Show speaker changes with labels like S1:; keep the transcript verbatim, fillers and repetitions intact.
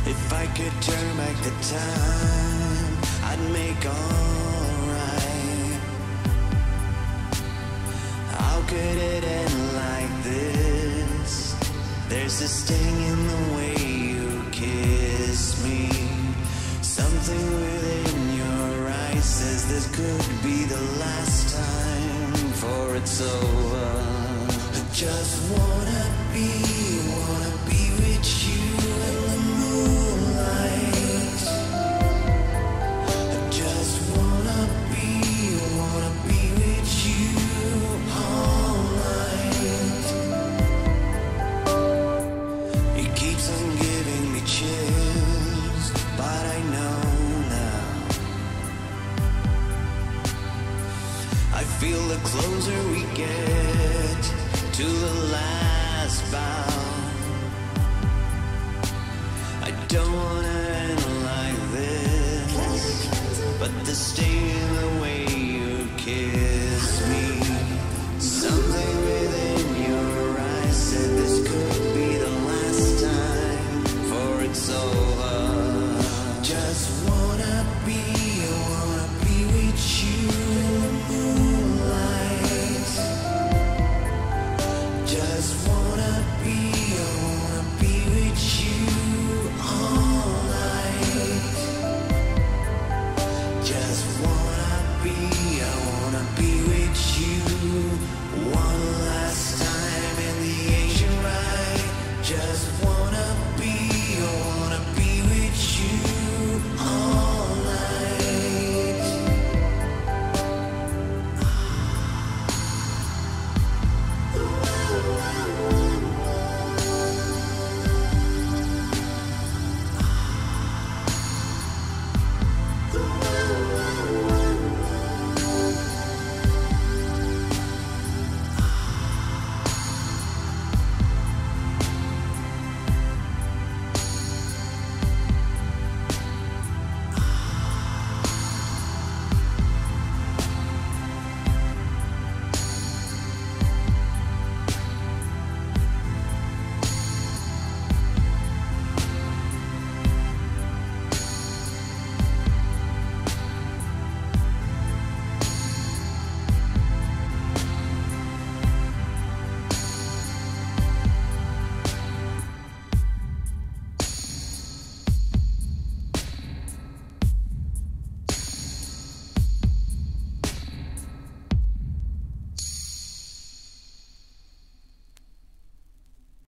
S1: If I could turn back the time, I'd make alright. How could it end like this? There's a sting in the way you kiss me. Something within your eyes says this could be the last time, for it's over. I just wanna be, wanna be with you in the moonlight. I just wanna be, wanna be with you all night. It keeps on giving me chills, but I know now. I feel the closer we get to the last bow. I don't wanna